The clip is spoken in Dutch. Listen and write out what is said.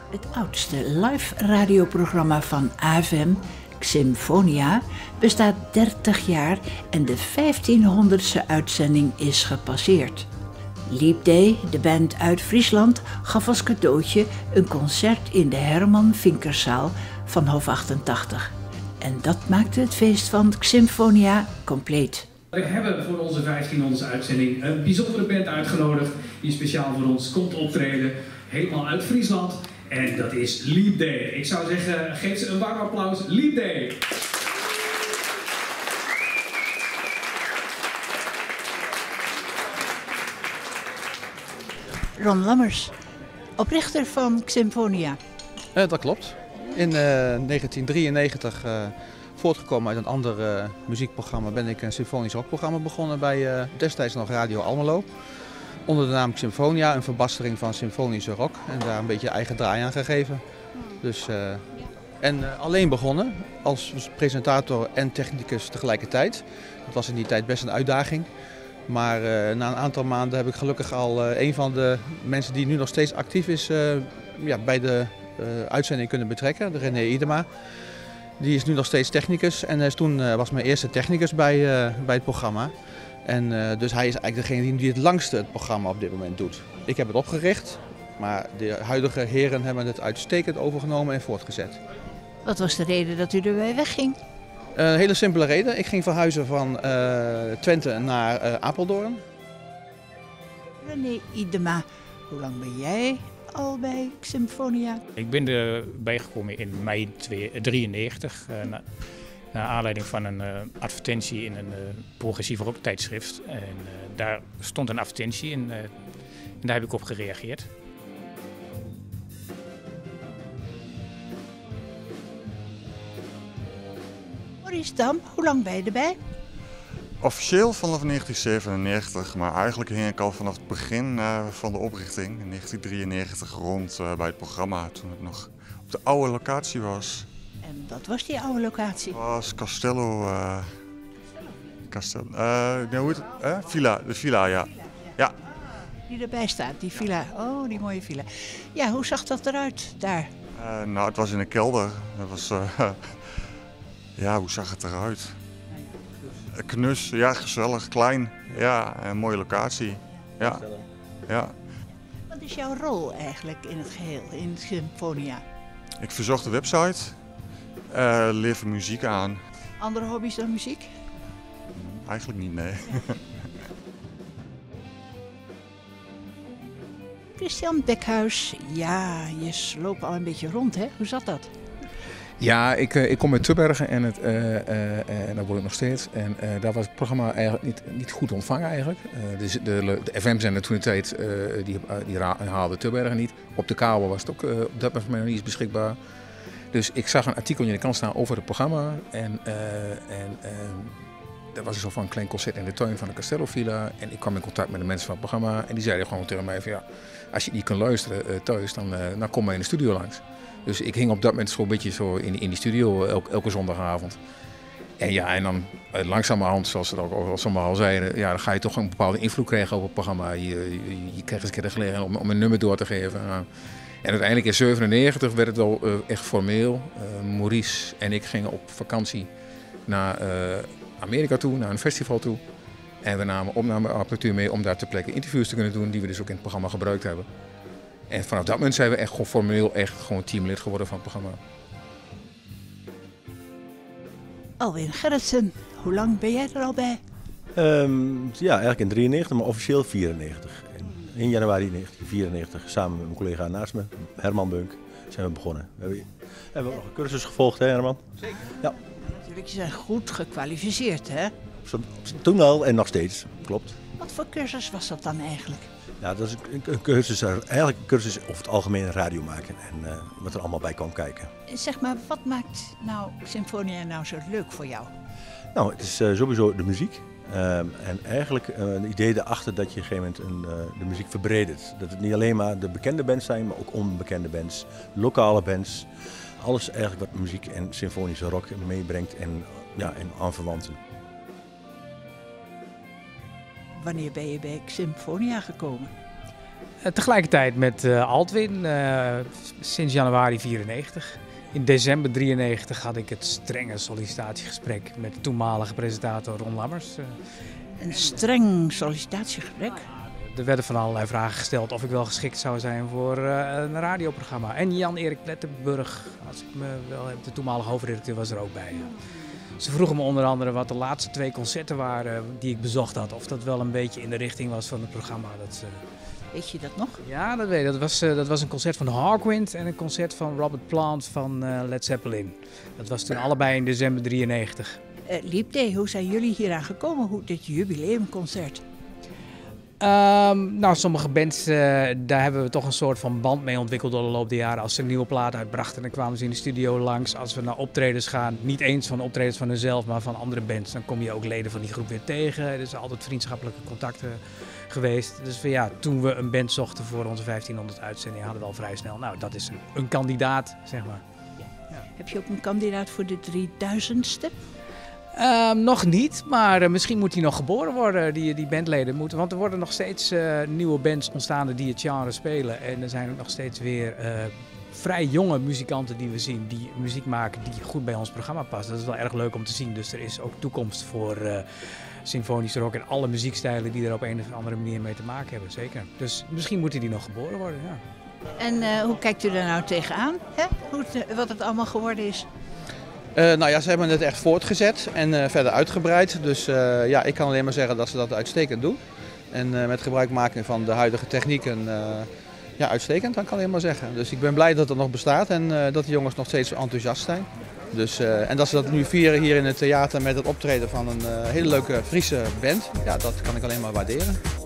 Het oudste live radioprogramma van AFM, Xymphonia, bestaat 30 jaar en de 1500ste uitzending is gepasseerd. Leap Day, de band uit Friesland, gaf als cadeautje een concert in de Herman Vinkerszaal van Hof 88. En dat maakte het feest van Xymphonia compleet. We hebben voor onze 1500ste uitzending een bijzondere band uitgenodigd die speciaal voor ons komt optreden, helemaal uit Friesland. En dat is Leap Day. Ik zou zeggen, geef ze een warm applaus. Leap Day! Ron Lammers, oprichter van Xymphonia. Dat klopt. In 1993, voortgekomen uit een ander muziekprogramma, ben ik een symfonisch rockprogramma begonnen bij destijds nog Radio Almelo. Onder de naam Xymphonia, een verbastering van symfonische rock en daar een beetje eigen draai aan gegeven. Dus, alleen begonnen als presentator en technicus tegelijkertijd. Dat was in die tijd best een uitdaging. Maar na een aantal maanden heb ik gelukkig al een van de mensen die nu nog steeds actief is bij de uitzending kunnen betrekken, de René Idema. Die is nu nog steeds technicus en toen was mijn eerste technicus bij het programma. En dus hij is eigenlijk degene die het langste het programma op dit moment doet. Ik heb het opgericht, maar de huidige heren hebben het uitstekend overgenomen en voortgezet. Wat was de reden dat u erbij wegging? Een hele simpele reden. Ik ging verhuizen van Twente naar Apeldoorn. René Idema, hoe lang ben jij al bij Xymphonia? Ik ben erbij gekomen in mei 1993. Naar aanleiding van een advertentie in een progressief rocktijdschrift. En daar stond een advertentie en daar heb ik op gereageerd. Maurice Dam, hoe lang ben je erbij? Officieel vanaf 1997, maar eigenlijk hing ik al vanaf het begin van de oprichting, in 1993, rond bij het programma, toen het nog op de oude locatie was. En wat was die oude locatie? Het was Castello. Hoe heet het? Villa, de villa, ja. Ja. Die erbij staat, die villa. Oh, die mooie villa. Ja, hoe zag dat eruit daar? Nou, het was in een kelder. Het was, ja, hoe zag het eruit? Knus, ja, gezellig, klein. Ja, een mooie locatie. Ja. Ja. Wat is jouw rol eigenlijk in het geheel, in Xymphonia? Ik verzorg de website, lever muziek aan. Andere hobby's dan muziek? Eigenlijk niet, nee. Christian Bekhuis, ja, je sloop al een beetje rond, hè? Hoe zat dat? Ja, ik kom uit Tubbergen en daar word ik nog steeds. En daar was het programma eigenlijk niet goed ontvangen eigenlijk. De FM-zender toen de tijd, die haalde Tubbergen niet. Op de kabel was het ook op dat moment nog niet eens beschikbaar. Dus ik zag een artikel in de krant staan over het programma. En dat was zo van een klein concert in de tuin van de Castello Villa. En ik kwam in contact met de mensen van het programma. En die zeiden gewoon tegen mij van ja, als je niet kunt luisteren thuis, dan kom maar in de studio langs. Dus ik hing op dat moment zo'n beetje zo in die studio elke zondagavond. En ja, en dan langzamerhand, zoals ze ook al sommigen al zeiden, ja, dan ga je toch een bepaalde invloed krijgen op het programma. Je krijgt eens een keer de gelegenheid om een nummer door te geven. En uiteindelijk in 1997 werd het al echt formeel. Maurice en ik gingen op vakantie naar Amerika toe, naar een festival toe. En we namen opnameapparatuur mee om daar ter plekke interviews te kunnen doen, die we dus ook in het programma gebruikt hebben. En vanaf dat moment zijn we echt gewoon formeel teamlid geworden van het programma. Alwin Gerritsen, hoe lang ben jij er al bij? Ja, eigenlijk in 93, maar officieel 94. In januari 1994, samen met mijn collega naast me, Herman Bunk, zijn we begonnen. We hebben ook nog een cursus gevolgd, hè Herman? Zeker. Ja. Natuurlijk, je bent goed gekwalificeerd, hè? Toen al en nog steeds, klopt. Wat voor cursus was dat dan eigenlijk? Ja, dat is een cursus, eigenlijk een cursus over het algemeen radio maken en wat er allemaal bij kwam kijken. Zeg maar, wat maakt nou Xymphonia nou zo leuk voor jou? Nou, het is sowieso de muziek. En eigenlijk het idee erachter dat je op een gegeven moment de muziek verbreedt. Dat het niet alleen maar de bekende bands zijn, maar ook onbekende bands, lokale bands. Alles eigenlijk wat muziek en symfonische rock meebrengt en aanverwanten. Wanneer ben je bij Xymphonia gekomen? Tegelijkertijd met Altwin, sinds januari 94. In december 93 had ik het strenge sollicitatiegesprek met de toenmalige presentator Ron Lammers. Een streng sollicitatiegesprek? Er werden van allerlei vragen gesteld of ik wel geschikt zou zijn voor een radioprogramma. En Jan-Erik Plettenburg, als ik me wel heb, de toenmalige hoofdredacteur, was er ook bij. Ze vroegen me onder andere wat de laatste 2 concerten waren die ik bezocht had. Of dat wel een beetje in de richting was van het programma. Weet je dat nog? Ja, dat weet ik. Dat was een concert van Hawkwind en een concert van Robert Plant van Led Zeppelin. Dat was toen allebei in december 93. Liebde, hoe zijn jullie hieraan gekomen, hoe dit jubileumconcert? Sommige bands, daar hebben we toch een soort van band mee ontwikkeld door de loop der jaren. Als ze een nieuwe plaat uitbrachten, dan kwamen ze in de studio langs. Als we naar optredens gaan, niet eens van optredens van hunzelf, maar van andere bands, dan kom je ook leden van die groep weer tegen. Er zijn altijd vriendschappelijke contacten geweest. Dus toen we een band zochten voor onze 1500 uitzendingen, hadden we al vrij snel, dat is een kandidaat, zeg maar. Ja. Heb je ook een kandidaat voor de 3000ste? Nog niet, maar misschien moet hij nog geboren worden, die bandleden moeten. Want er worden nog steeds nieuwe bands ontstaan die het genre spelen. En er zijn ook nog steeds weer vrij jonge muzikanten die we zien, die muziek maken die goed bij ons programma past. Dat is wel erg leuk om te zien. Dus er is ook toekomst voor symfonische rock en alle muziekstijlen die er op een of andere manier mee te maken hebben, zeker. Dus misschien moet hij nog geboren worden, ja. En hoe kijkt u daar nou tegenaan, hè? Wat het allemaal geworden is? Ze hebben het echt voortgezet en verder uitgebreid. Dus ik kan alleen maar zeggen dat ze dat uitstekend doen. En met gebruikmaking van de huidige technieken, uitstekend, dat kan ik alleen maar zeggen. Dus ik ben blij dat het nog bestaat en dat de jongens nog steeds enthousiast zijn. Dus, en dat ze dat nu vieren hier in het theater met het optreden van een hele leuke Friese band, dat kan ik alleen maar waarderen.